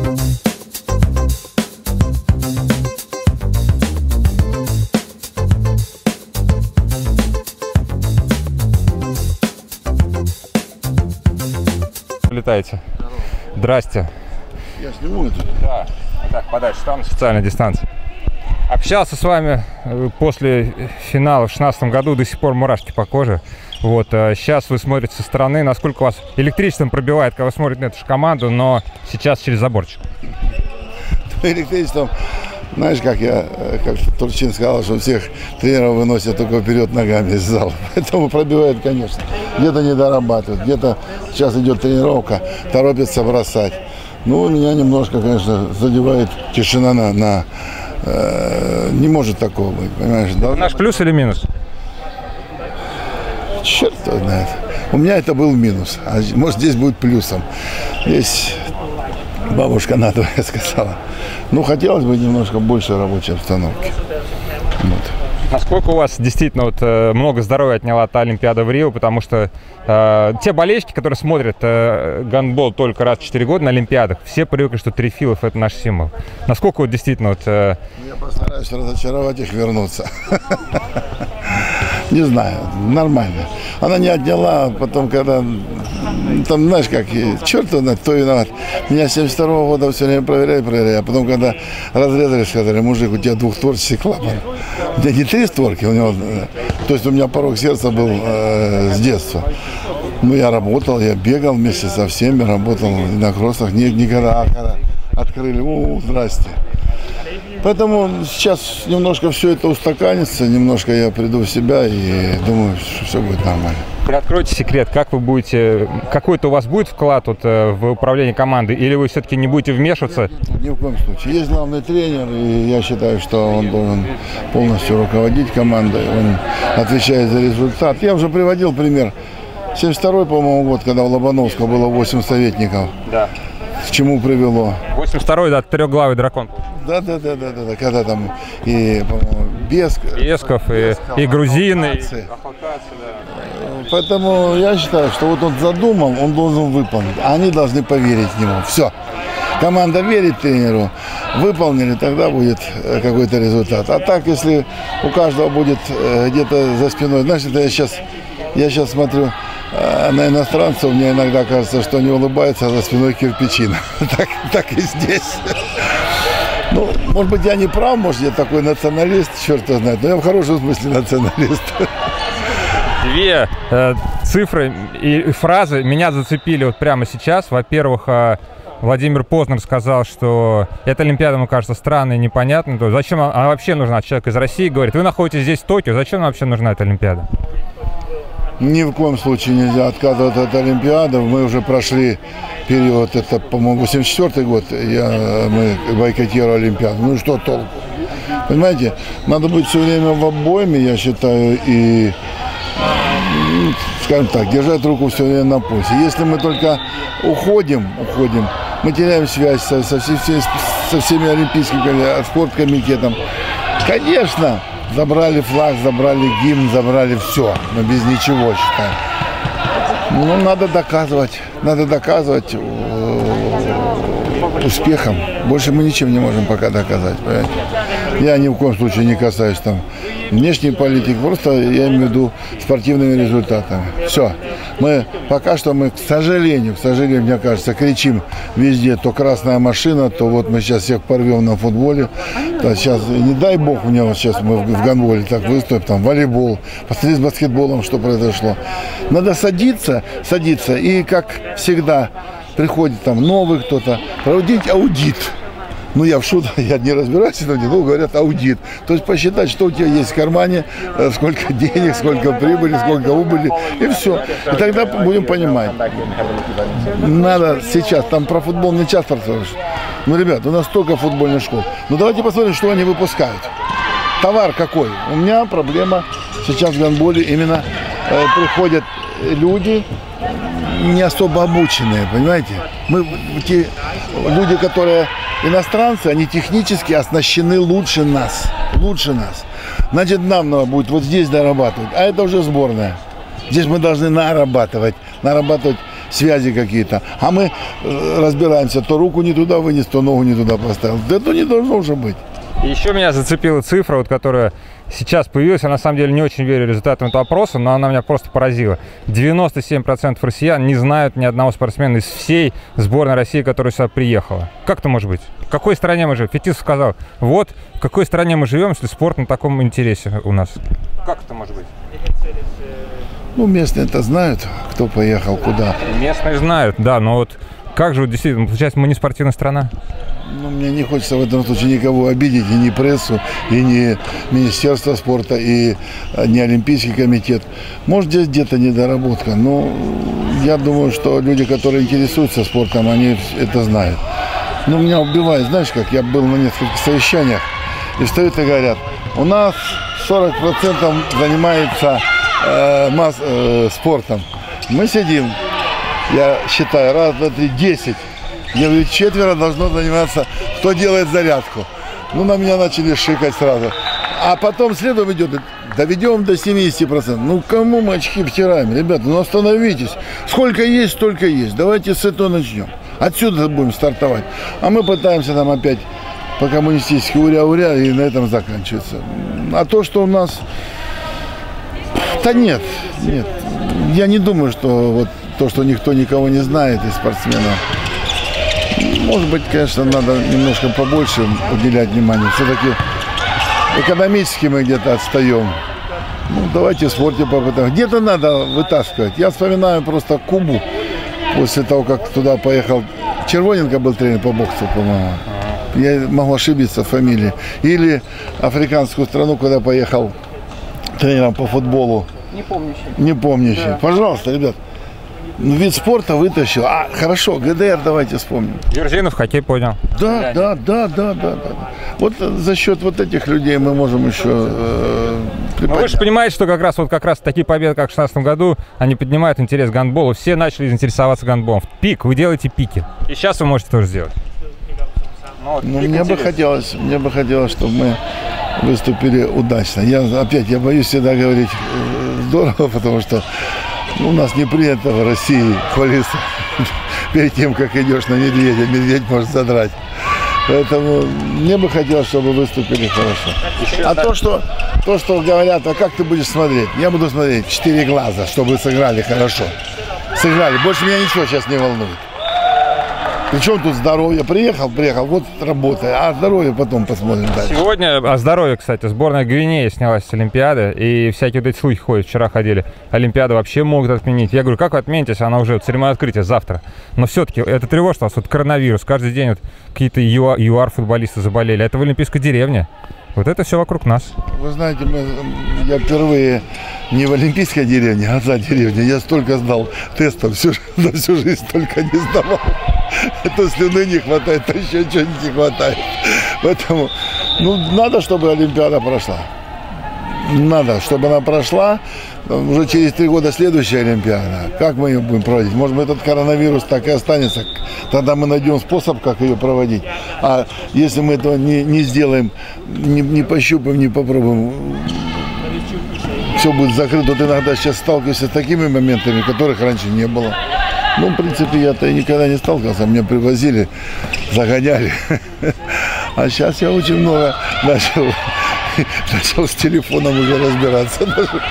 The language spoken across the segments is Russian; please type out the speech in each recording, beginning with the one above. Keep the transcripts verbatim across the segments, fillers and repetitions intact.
Летаете. Здрасте. Я сниму это. Да. Так, подальше, там социальная дистанция. Общался с вами после финала в шестнадцатом году, до сих пор мурашки по коже. Вот, сейчас вы смотрите со стороны, насколько вас электричеством пробивает, когда вы смотрите на эту же команду, но сейчас через заборчик. Электричеством, знаешь, как я, как Турчин сказал, что всех тренеров выносят только вперед ногами из зала. Поэтому пробивает, конечно. Где-то не дорабатывают, где-то сейчас идет тренировка, торопится бросать. Ну, меня немножко, конечно, задевает тишина на... на э, не может такого быть, понимаешь? Это наш плюс или минус? Черт его знает. У меня это был минус, а может здесь будет плюсом. Здесь бабушка надвое сказала. Ну, хотелось бы немножко больше рабочей обстановки. Вот. Насколько у вас действительно вот, много здоровья отняла та Олимпиада в Рио, потому что э, те болельщики, которые смотрят э, гандбол только раз в четыре года на Олимпиадах, все привыкли, что Трефилов — это наш символ. Насколько вот действительно... Вот, э... Я постараюсь разочаровать их, вернуться. Не знаю, нормально. Она не отняла, потом, когда, там, знаешь, как, черт его знает, кто виноват. Меня с семьдесят второго года все время проверяли, проверяли, а потом, когда разрезали, сказали, мужик, у тебя двухтворчатый клапан. У меня не три створки, у него, то есть у меня порог сердца был э, с детства. Ну, я работал, я бегал вместе со всеми, работал на кроссах, никогда открыли, о, здрасте. Поэтому сейчас немножко все это устаканится, немножко я приду в себя и думаю, что все будет нормально. Приоткройте секрет, как вы будете, какой-то у вас будет вклад вот, в управление командой, или вы все-таки не будете вмешиваться? Ни в коем случае. Есть главный тренер, и я считаю, что он должен полностью руководить командой, он отвечает за результат. Я уже приводил пример. семьдесят второй, по-моему, год, когда у Лобановского было восемь советников. Да. К чему привело? восемьдесят второй, да, трехглавый дракон. Да, да, да, да, да, когда там и, по-моему, Бесков, Бесков и, и грузины. И... Поэтому я считаю, что вот он задумал, он должен выполнить. А они должны поверить в него. Все. Команда верит тренеру, выполнили, тогда будет какой-то результат. А так, если у каждого будет где-то за спиной, знаешь, это я сейчас, я сейчас смотрю на иностранцев, мне иногда кажется, что они улыбаются, а за спиной кирпичина. так, так и здесь. Ну, может быть, я не прав, может, я такой националист, черт его знает, но я в хорошем смысле националист. Две э, цифры и фразы меня зацепили вот прямо сейчас. Во-первых, э, Владимир Познер сказал, что эта Олимпиада, ему кажется, странной и непонятной. То зачем она вообще нужна? Человек из России говорит, вы находитесь здесь, в Токио, зачем нам вообще нужна эта Олимпиада? Ни в коем случае нельзя отказываться от Олимпиады. Мы уже прошли период, это, по-моему, восемьдесят четвёртый год, я, мы бойкотировали Олимпиаду. Ну что толку? Понимаете, надо быть все время в обойме, я считаю, и, скажем так, держать руку все время на пульсе. Если мы только уходим, уходим, мы теряем связь со, со, со, со всеми олимпийскими спорткомитетом. Конечно, забрали флаг, забрали гимн, забрали все, но без ничего, считаю. Ну, надо доказывать, надо доказывать успехом. Больше мы ничем не можем пока доказать, понимаете? Я ни в коем случае не касаюсь там внешней политики, просто я имею в виду спортивными результатами. Все. Мы пока что мы, к сожалению, к сожалению, мне кажется, кричим везде, то красная машина, то вот мы сейчас всех порвем на футболе. То сейчас, не дай бог мне вот сейчас мы в гандболе так выступим, там волейбол, посмотри с баскетболом, что произошло. Надо садиться, садиться и, как всегда, приходит там новый кто-то, проводить аудит. Ну, я в шутку, я не разбираюсь, но ну, говорят аудит. То есть посчитать, что у тебя есть в кармане, сколько денег, сколько прибыли, сколько убыли, и все. И тогда будем понимать. Надо сейчас, там про футбол не часто рассказываешь. Ну, ребят, у нас столько футбольных школ. Ну, давайте посмотрим, что они выпускают. Товар какой? У меня проблема сейчас в гандболе именно э, приходят люди, не особо обученные, понимаете? Мы, те люди, которые иностранцы, они технически оснащены лучше нас, лучше нас. Значит, нам надо будет вот здесь дорабатывать, а это уже сборная. Здесь мы должны нарабатывать, нарабатывать связи какие-то. А мы разбираемся, то руку не туда вынес, то ногу не туда поставил. Да это не должно уже быть. Еще меня зацепила цифра, вот, которая сейчас появилась. Я на самом деле не очень верю результатам этого опроса, но она меня просто поразила. девяносто семь процентов россиян не знают ни одного спортсмена из всей сборной России, которая сюда приехала. Как это может быть? В какой стране мы живем? Фетисов сказал, вот в какой стране мы живем, если спорт на таком интересе у нас. Как это может быть? Ну, местные это знают, кто поехал куда. Местные знают, да, но вот как же вот действительно, получается, мы не спортивная страна? Ну, мне не хочется в этом случае никого обидеть, и ни прессу, и ни Министерство спорта, и не Олимпийский комитет. Может, здесь где-то недоработка, но я думаю, что люди, которые интересуются спортом, они это знают. Но меня убивает, знаешь как, я был на нескольких совещаниях, и встают и говорят, у нас сорок процентов занимается э, масс, э, спортом. Мы сидим, я считаю, раз, два, три, десять. Я говорю, четверо должно заниматься, кто делает зарядку. Ну, на меня начали шикать сразу. А потом следом идет, доведем до семидесяти процентов. Ну, кому мы очки втираем? Ребята, ну остановитесь. Сколько есть, столько есть. Давайте с этого начнем. Отсюда будем стартовать. А мы пытаемся там опять по-коммунистически уря-уря, и на этом заканчивается. А то, что у нас... Да нет, нет. Я не думаю, что вот то, что никто никого не знает из спортсменов. Может быть, конечно, надо немножко побольше уделять внимание. Все-таки экономически мы где-то отстаем. Ну, давайте в спорте попытаемся. Где-то надо вытаскивать. Я вспоминаю просто Кубу. После того, как туда поехал Червоненко, был тренер по боксу, по-моему. Я могу ошибиться в фамилии. Или африканскую страну, куда поехал тренером по футболу. Не помнящий. Не помнящий. Да. Пожалуйста, ребят. Вид спорта вытащил. А, хорошо, ГДР давайте вспомним. Юрзинов хоккей понял. Да, да, да, да, да, да. Вот за счет вот этих людей мы можем еще э, Но вы же понимаете, что как раз вот как раз такие победы, как в шестнадцатом году, они поднимают интерес к гандболу. Все начали интересоваться гандболом. Пик, вы делаете пики. И сейчас вы можете тоже сделать. Ну, вот, ну мне интерес. бы хотелось, мне бы хотелось, чтобы мы выступили удачно. Я опять, я боюсь всегда говорить здорово, потому что у нас не принято в России хвалиться перед тем, как идешь на медведя. Медведь может задрать. Поэтому мне бы хотелось, чтобы выступили хорошо. Еще а то что, то, что говорят, а как ты будешь смотреть? Я буду смотреть четыре глаза, чтобы сыграли хорошо. Сыграли. Больше меня ничего сейчас не волнует. Причем тут здоровье? Приехал, приехал, вот работай, а здоровье потом посмотрим дальше. Сегодня о здоровье, кстати, сборная Гвинеи снялась с Олимпиады, и всякие вот эти слухи ходят, вчера ходили, Олимпиаду вообще могут отменить. Я говорю, как вы отмените, она уже, церемония открытия завтра. Но все-таки это тревожит вас, вот коронавирус, каждый день вот какие-то ЮАР-футболисты заболели, это в Олимпийской деревне. Вот это все вокруг нас. Вы знаете, мы, я впервые не в Олимпийской деревне, а за деревней. Я столько сдал тестов, всю, за всю жизнь столько не сдавал. То слюны не хватает, то еще чего-нибудь не хватает. Поэтому, ну, надо, чтобы Олимпиада прошла. Надо, чтобы она прошла. Уже через три года следующая Олимпиада. Как мы ее будем проводить? Может быть, этот коронавирус так и останется. Тогда мы найдем способ, как ее проводить. А если мы этого не, не сделаем, не, не пощупаем, не попробуем, все будет закрыто. Вот иногда сейчас сталкиваешься с такими моментами, которых раньше не было. Ну, в принципе, я-то никогда не сталкивался. Меня привозили, загоняли. А сейчас я очень много начал... Начал с телефоном уже разбираться.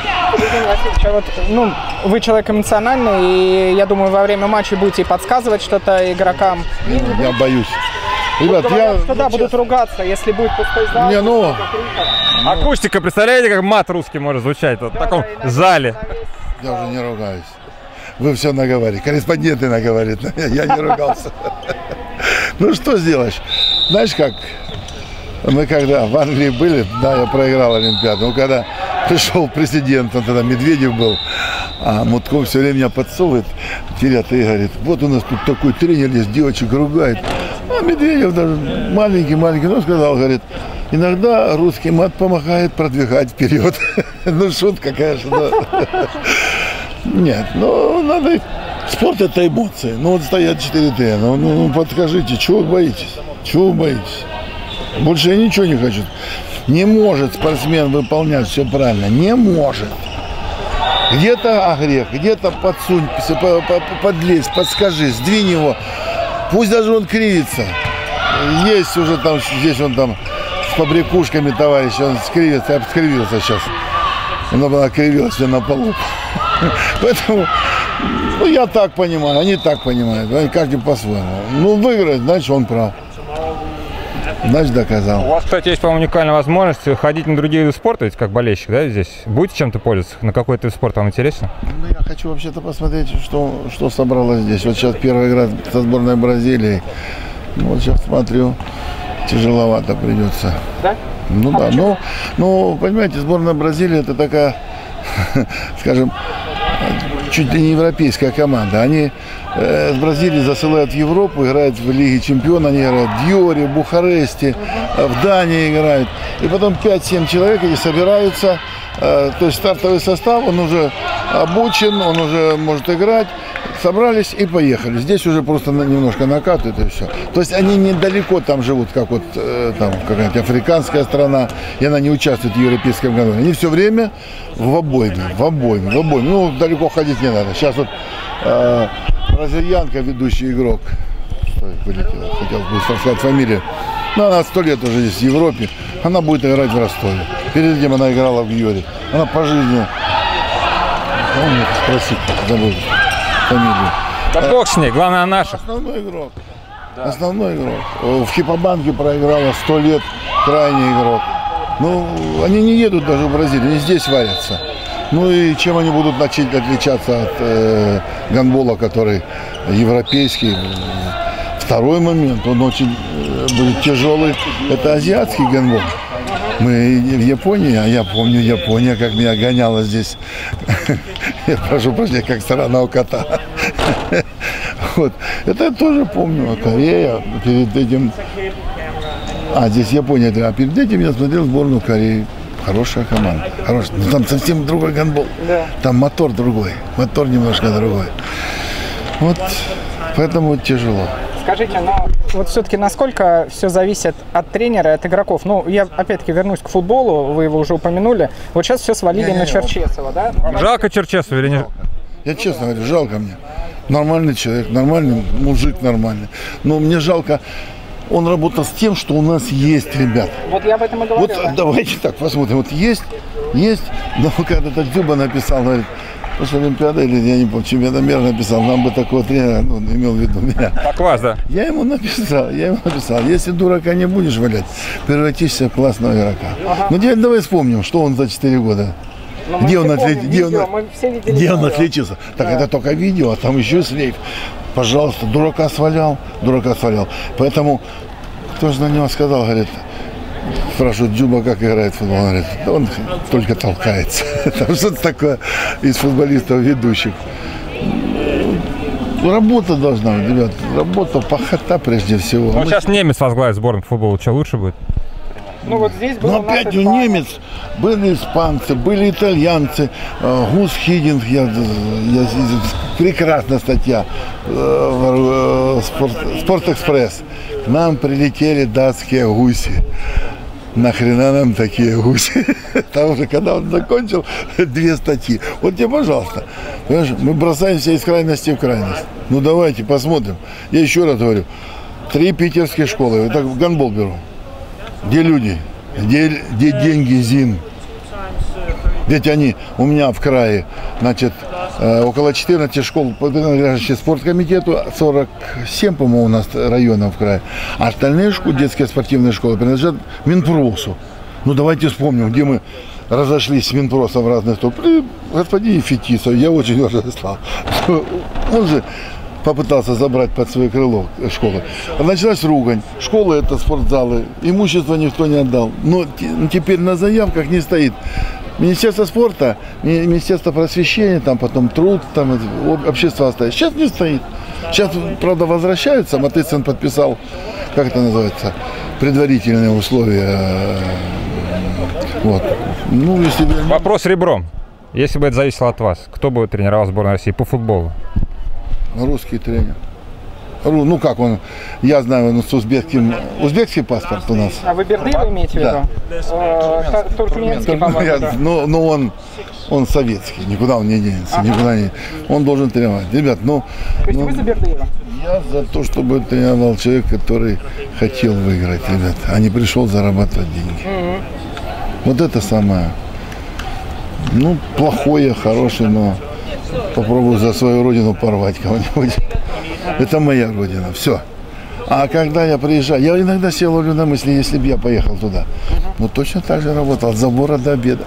Вот, ну, вы человек эмоциональный, и я думаю, во время матча будете подсказывать что-то игрокам. Я боюсь. Ребят, вот, я... Что да, будут ругаться, если будет пустой зал. Не, ну... Акустика, представляете, как мат русский может звучать вот, да, в таком да, зале? Я уже не ругаюсь. Вы все наговорили. Корреспонденты наговорят. Я не ругался. Ну, что сделаешь? Знаешь как... Мы когда в Англии были, да, я проиграл Олимпиаду. Но когда пришел президент, он тогда Медведев был, а Мутков все время меня подсовывает, теряет и говорит, вот у нас тут такой тренер есть, девочек ругает. А Медведев даже маленький-маленький, ну сказал, говорит, иногда русский мат помогает продвигать вперед. Ну, шутка, конечно. Нет, ну надо... Спорт это эмоции. Ну вот стоят четыре Т. Ну, ну подскажите, чего вы боитесь? Чего вы боитесь? Больше я ничего не хочу. Не может спортсмен выполнять все правильно. Не может. Где-то огрех, где-то подсунь, подлезь, подскажи, сдвинь его. Пусть даже он кривится. Есть уже там, здесь он там с побрякушками, товарищ, он скривится, обскривился сейчас. Она была кривилась все на полу. Поэтому, ну, я так понимаю, они так понимают, они каждый по-своему. Ну, выиграть, значит, он прав. Значит, доказал. У вас, кстати, есть, по-моему, уникальная возможность ходить на другие виды спорта, ведь как болельщик, да, здесь? Будете чем-то пользоваться? На какой-то вид спорта вам интересно? Ну, я хочу вообще-то посмотреть, что, что собралось здесь. Вот сейчас первая игра со сборной Бразилии. Ну, вот сейчас смотрю, тяжеловато придется. Да? Ну а да, ну, ну, понимаете, сборная Бразилии это такая, скажем, чуть ли не европейская команда. Они э, с Бразилии засылают в Европу, играют в Лиге Чемпионов, они играют в Диоре, в Бухаресте, в Дании играют. И потом пять-семь человек они собираются, э, то есть стартовый состав, он уже обучен, он уже может играть. Собрались и поехали. Здесь уже просто немножко накатывают и все. То есть они недалеко там живут, как вот э, там какая-то африканская страна, и она не участвует в европейском году. Они все время в обойме, в обойме, в обойме. Ну, далеко ходить не надо. Сейчас вот э, бразильянка, ведущий игрок, вылетела, хотел бы сказать фамилию, но она сто лет уже здесь в Европе, она будет играть в Ростове. Перед этим она играла в Юре. Она по жизни, помню, спросить, забыл фамилию. Да бог с ней, главное наша. Основной игрок. Да. Основной игрок. В Хипобанке проиграла сто лет, крайний игрок. Ну, они не едут даже в Бразилию, они здесь варятся. Ну и чем они будут начать отличаться от э, гандбола, который европейский. Второй момент, он очень э, будет тяжелый, это азиатский гандбол. Мы в Японии, а я помню Япония, как меня гоняла здесь. Я прошу прощения, как сторона у кота. Вот. Это я тоже помню. Корея перед этим... А, здесь Япония. А перед этим я смотрел сборную Кореи. Хорошая команда. Хорошая. Но там совсем другой гандбол. Там мотор другой. Мотор немножко другой. Вот. Поэтому тяжело. Скажите, но вот все-таки насколько все зависит от тренера и от игроков? Ну, я опять-таки вернусь к футболу, вы его уже упомянули. Вот сейчас все свалили не, не, на Черчесова, да? Вам жалко Черчесова или не? Я честно говорю, жалко мне. Нормальный человек, нормальный мужик, нормальный. Но мне жалко, он работал с тем, что у нас есть, ребят. Вот я об этом и говорю. Вот да? Давайте так посмотрим. Вот есть, есть, но когда-то Дзюба написал, говорит, после Олимпиады, или я не помню, чемпионата мира написал, нам бы такого тренера, ну, имел в виду меня. По класс, да? Я ему написал, я ему написал, если дурака не будешь валять, превратишься в классного игрока. Ага. Ну, теперь давай вспомним, что он за четыре года. Ну, где он, отлеч... где он, где он отличился? Так да. Это только видео, а там еще слейф. Пожалуйста, дурака свалял, дурака свалял. Поэтому, кто же на него сказал, говорит, спрашивают, Дзюба как играет в футбол? Он говорит, да он только толкается. Там что-то такое из футболистов ведущих. Работа должна быть, ребят. Работа, похота прежде всего. Ну, Мы... сейчас немец возглавит сборную по футболу. Что лучше будет? Ну вот здесь был. Но опять у немец были испанцы, были итальянцы. Гус Хидинг, я, я, прекрасная статья. Спорт, Спортэкспресс. К нам прилетели датские гуси. Нахрена нам такие гуси? Потому что когда он закончил две статьи. Вот тебе, пожалуйста. Понимаешь, мы бросаемся из крайности в крайность. Ну давайте посмотрим. Я еще раз говорю. Три питерские школы. Я так в гандбол беру. Где люди? Где, где деньги ЗИН? Ведь они у меня в крае, значит, около четырнадцати школ, принадлежащих спорткомитету, сорок семь, по-моему, у нас районов в крае. А остальные школы, детские спортивные школы, принадлежат Минпросу. Ну, давайте вспомним, где мы разошлись с Минпросом в разные стороны. При господине Фетисове, я очень ужаслал. Он же попытался забрать под свое крыло школы. Началась ругань. Школы это спортзалы. Имущество никто не отдал. Но теперь на заявках не стоит Министерство спорта, Министерство просвещения, там потом труд, там общество оставит. Сейчас не стоит. Сейчас, правда, возвращаются. Матыцин подписал, как это называется, предварительные условия. Вот. Ну, если... Вопрос ребром. Если бы это зависело от вас, кто бы тренировал сборную России по футболу? Русский тренер. Ну как он, я знаю, он с узбекским, узбекский паспорт у нас. А вы Бердыева имеете в виду? Да. Туркменский, по-моему, да. Но, но он, он советский, никуда он не денется, ага. никуда не... Он должен тренировать. Ребят, ну... То есть ну, вы за Бердыева? Я за то, чтобы тренировал человек, который хотел выиграть, ребят, а не пришел зарабатывать деньги. Угу. Вот это самое... Ну, плохое, хорошее, но попробую за свою родину порвать кого-нибудь. Это моя родина, все. А когда я приезжаю, я иногда себе ловлю на мысли, если бы я поехал туда. Ну, точно так же работал, от забора до обеда.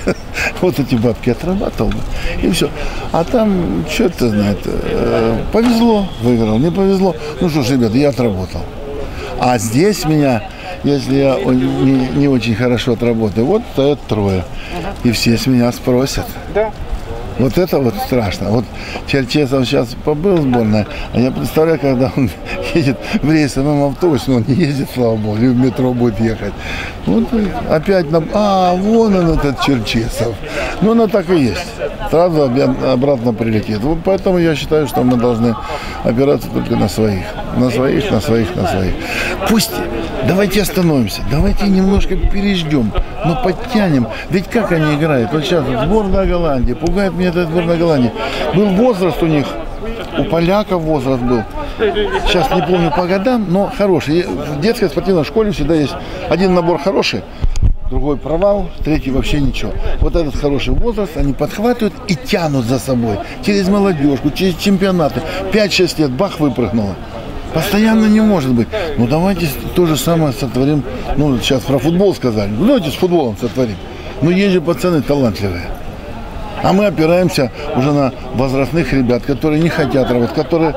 Вот эти бабки отрабатывал бы, и все. А там, что это знает, повезло, выиграл, не повезло. Ну что ж, ребята, я отработал. А здесь меня, если я не, не очень хорошо отработаю, вот стоят трое. И все с меня спросят. Да. Вот это вот страшно. Вот Черчесов сейчас побыл в сборной, а я представляю, когда он едет в рейсовом автобусе, но он не ездит, слава богу, и в метро будет ехать. Вот опять, на... а, вон он этот Черчесов. Ну, оно так и есть. Сразу обратно прилетит. Вот поэтому я считаю, что мы должны опираться только на своих. На своих, на своих, на своих. Пусть, давайте остановимся, давайте немножко переждем, но подтянем. Ведь как они играют? Вот сейчас сборная Голландии, пугает меня эта сборная Голландии. Был возраст у них, у поляков возраст был. Сейчас не помню по годам, но хороший. В детской спортивной школе всегда есть один набор хороший, другой провал, третий вообще ничего. Вот этот хороший возраст они подхватывают и тянут за собой. Через молодежку, через чемпионаты. пять-шесть лет, бах, выпрыгнуло. Постоянно не может быть. Ну давайте то же самое сотворим. Ну сейчас про футбол сказали. Ну давайте с футболом сотворим. Ну есть же пацаны талантливые. А мы опираемся уже на возрастных ребят, которые не хотят работать, которые,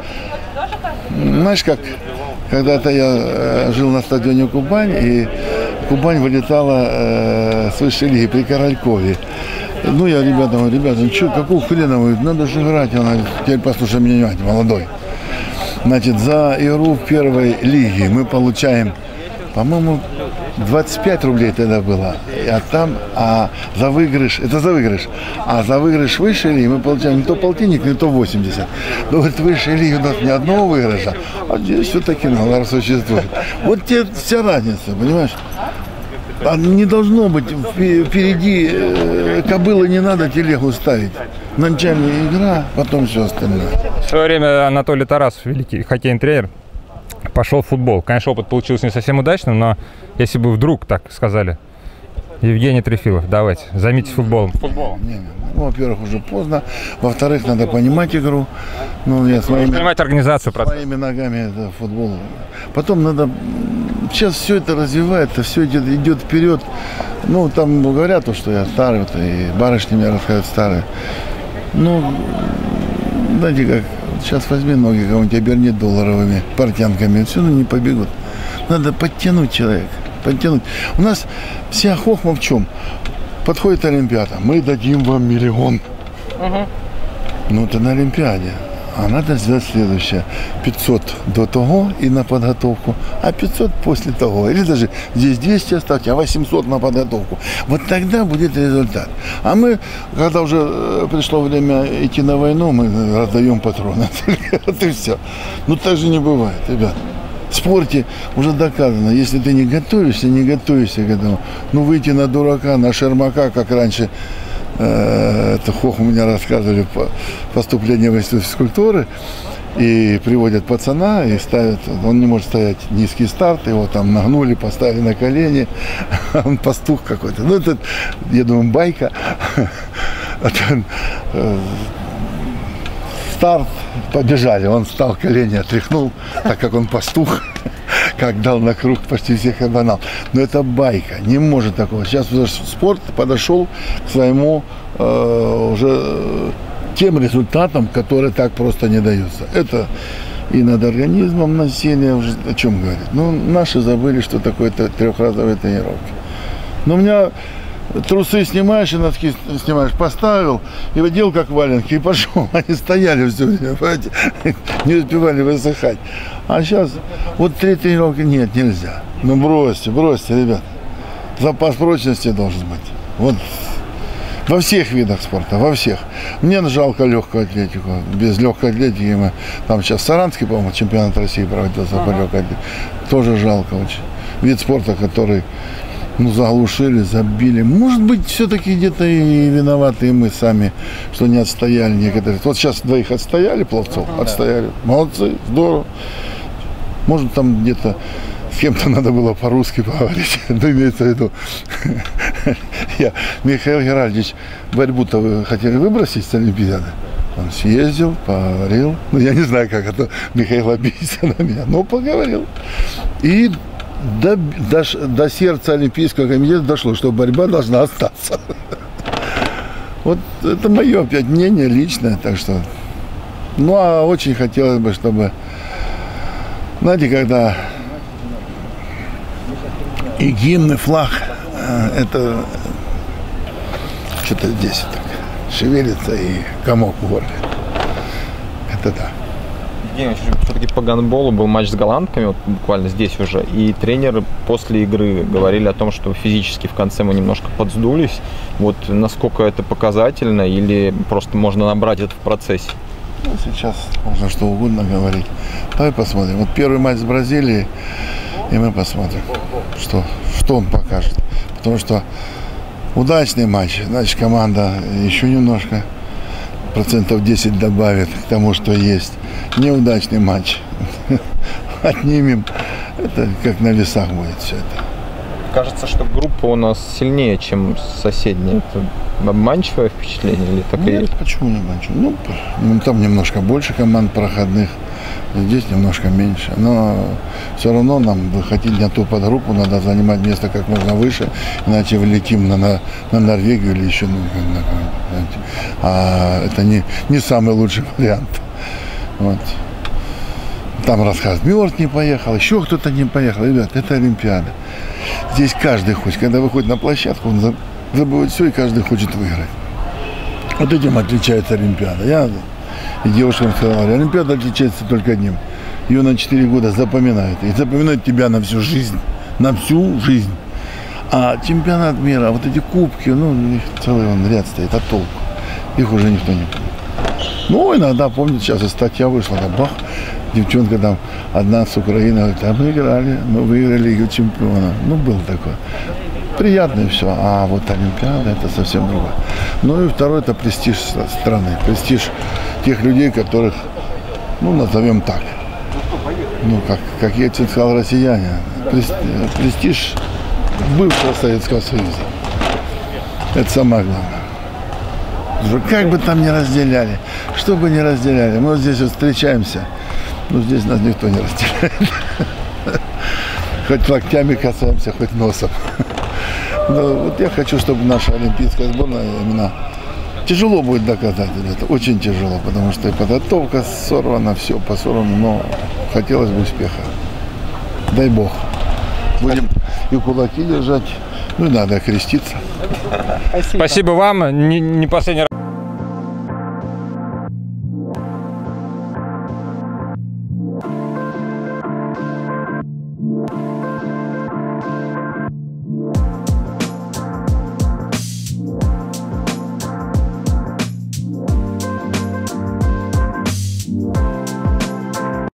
знаешь как, когда-то я жил на стадионе Кубань, и Кубань вылетала э, с высшей лиги при Королькове. Ну я ребятам говорю, ребята, ну что, какого хрена вы, надо же играть. Она, теперь послушай меня, внимательно, молодой. Значит, за игру в первой лиге мы получаем, по-моему, двадцать пять рублей тогда было. А там, а за выигрыш, это за выигрыш, а за выигрыш высшей лиги мы получаем не то полтинник, не то восемьдесят. Но говорит, высшей лиги у нас ни одного выигрыша, а здесь все-таки налар существует. Вот тебе вся разница, понимаешь? А не должно быть впереди э, кобылы, не надо телегу ставить. Начальная игра, потом все остальное. В свое время Анатолий Тарасов, великий хоккейный тренер, пошел в футбол. Конечно, опыт получился не совсем удачным, но если бы вдруг так сказали, Евгений Трефилов, давайте, займитесь футболом. Футбол. Не, не, ну, во-первых, уже поздно. Во-вторых, надо понимать игру. Ну, я своими, понимать организацию процесса. Своими ногами это футбол. Потом надо... Сейчас все это развивается, все идет, идет вперед. Ну, там говорят, что я старый, вот, и барышни мне рассказывают старые. Ну, знаете как, сейчас возьми ноги кого-нибудь, оберни долларовыми портянками, все равно не побегут. Надо подтянуть человека, подтянуть. У нас вся хохма в чем? Подходит Олимпиада, мы дадим вам миллион. Угу. Ну, это на Олимпиаде. А надо сделать следующее. пятьсот до того и на подготовку, а пятьсот после того. Или даже здесь двести оставьте, а восемьсот на подготовку. Вот тогда будет результат. А мы, когда уже пришло время идти на войну, мы раздаем патроны. Вот и все. Ну так же не бывает, ребят. В спорте уже доказано, если ты не готовишься, не готовишься к этому, ну выйти на дурака, на шермака, как раньше, это хох у меня рассказывали по поступлению в институт физкультуры, и приводят пацана и ставят, он не может стоять, низкий старт, его там нагнули, поставили на колени, он пастух какой-то. Ну это, я думаю, байка. Старт, побежали, он встал, колени отряхнул, так как он пастух, как дал на круг почти всех обогнал. Но это байка, не может такого. Сейчас уже спорт подошел к своему э, уже тем результатам, которые так просто не даются. Это и над организмом насилие, уже о чем говорить. Ну, наши забыли, что такое-то трехразовые тренировки. Но у меня... Трусы снимаешь и носки снимаешь, поставил и одел как валенки и пошел. Они стояли все время, понимаете, не успевали высыхать. А сейчас вот три тренировки нет, нельзя. Ну бросьте, бросьте, ребят. Запас прочности должен быть. Вот во всех видах спорта, во всех. Мне жалко легкую атлетику. Без легкой атлетики мы... Там сейчас в Саранске, по-моему, чемпионат России проводился по легкой атлетике. Тоже жалко очень. Вид спорта, который... Ну, заглушили, забили. Может быть, все-таки где-то и виноваты и мы сами, что не отстояли некоторые. Вот сейчас двоих отстояли, пловцов, отстояли. Молодцы, здорово. Может, там где-то с кем-то надо было по-русски поговорить. Ну, имеется в виду. Я, Михаил Геральдович, борьбу-то вы хотели выбросить с Олимпиады? Он съездил, поговорил. Ну, я не знаю, как это Михаил обиделся на меня, но поговорил. И до, до, до сердца Олимпийского комитета дошло, что борьба должна остаться. Вот это мое опять мнение личное, так что... Ну, а очень хотелось бы, чтобы... Знаете, когда и гимн, и флаг, это что-то здесь так шевелится и комок в горле. Это да. Евгений, все-таки по гандболу был матч с голландками, вот буквально здесь уже, и тренеры после игры говорили о том, что физически в конце мы немножко подсдулись. Вот насколько это показательно или просто можно набрать это в процессе? Ну, сейчас можно что угодно говорить. Давай посмотрим. Вот первый матч с Бразилией, и мы посмотрим, что, что он покажет. Потому что удачный матч, значит, команда еще немножко, процентов десять добавит к тому, что есть. Неудачный матч отнимем. Это как на весах будет все это. Кажется, что группа у нас сильнее, чем соседняя. Это обманчивое впечатление или так и есть? Почему не обманчивое? Ну, там немножко больше команд проходных, здесь немножко меньше. Но все равно нам выходить на ту подгруппу, надо занимать место как можно выше, иначе влетим на, на, на Норвегию или еще на, на, а это не, не самый лучший вариант. Вот. Там рассказ Мёрт не поехал, еще кто-то не поехал. Ребят, это Олимпиада. Здесь каждый хочет, когда выходит на площадку, он забывает все, и каждый хочет выиграть. Вот этим отличается Олимпиада. Я и девушкам сказал, Олимпиада отличается только одним. Ее на четыре года запоминают. И запоминают тебя на всю жизнь. На всю жизнь. А чемпионат мира, вот эти кубки, ну, их целый он ряд стоит, а толку? Их уже никто не помнит. Ну, иногда, помните, сейчас и статья вышла, да, бах, девчонка там, одна с Украины, говорит, а мы играли, мы выиграли Лигу чемпионов. Ну, было такое. Приятно и все. А вот Олимпиада, это совсем другое. Ну, и второй, это престиж страны. Престиж тех людей, которых, ну, назовем так. Ну, как, как я тебе сказал, россияне. Престиж бывшего Советского Союза. Это самое главное. Как бы там ни разделяли, что бы ни разделяли, мы вот здесь вот встречаемся, но здесь нас никто не разделяет. Хоть локтями касаемся, хоть носом. Но вот я хочу, чтобы наша олимпийская сборная именно тяжело будет доказать это, очень тяжело, потому что и подготовка сорвана, все посорвано, но хотелось бы успеха. Дай Бог. Будем и кулаки держать, ну и надо креститься. Спасибо, Спасибо вам. Не, не последний раз.